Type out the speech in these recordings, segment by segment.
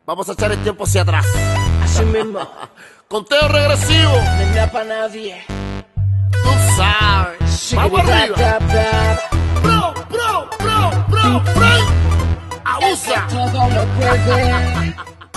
Vamos a echar el tiempo hacia atrás. Así mismo. Conteo regresivo. No me da pa' nadie. Tú sabes. Vamos arriba. Bro. Abusa. Todo lo puede.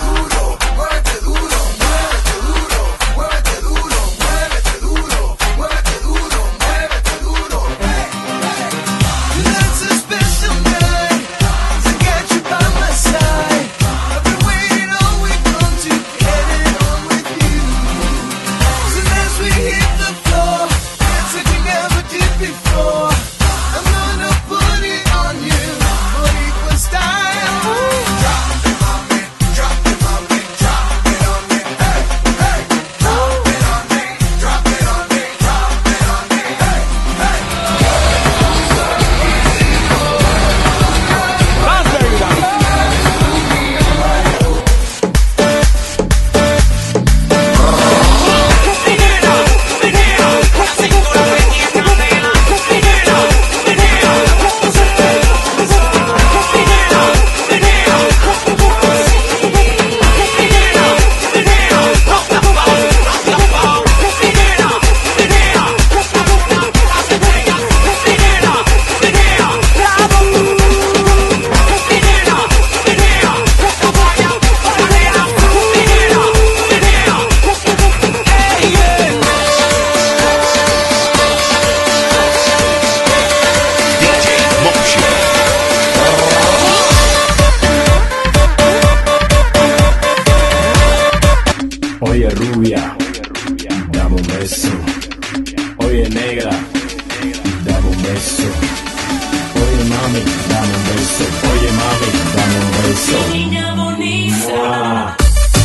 Oye rubia, dame un beso. Oye negra, dame un beso. Oye mami, dame un beso. Oye mami, dame un beso. Niña bonita.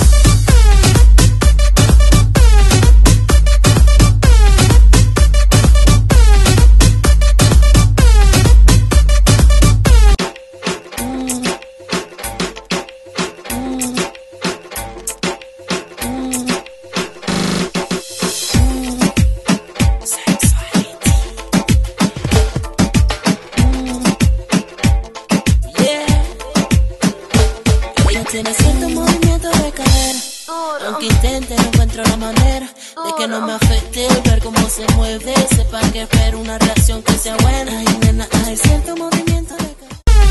Tiene cierto movimiento de cadera, aunque intente no encuentro la manera de que no me afecte el ver cómo se mueve. Sepa que espero una reacción que sea buena. Ay nena, hay cierto movimiento de cadera.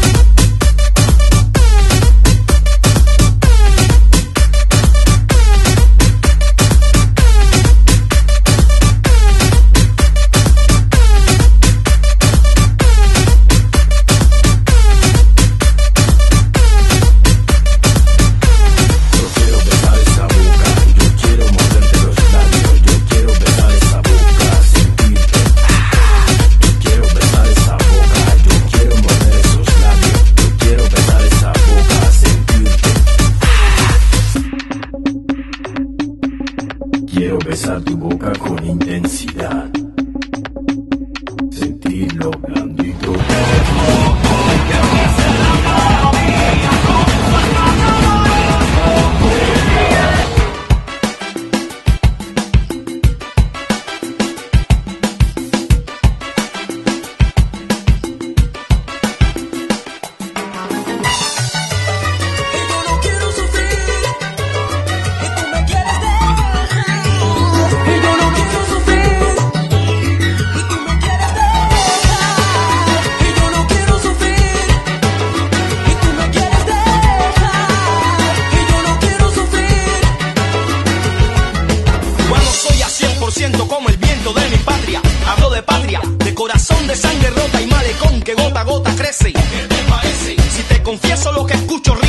Quiero besar tu boca con intensidad, sentirlo blandito. Como el viento de mi patria, hablo de patria, de corazón, de sangre rota y malecón que gota a gota crece. ¿Qué te parece? Si te confieso lo que escucho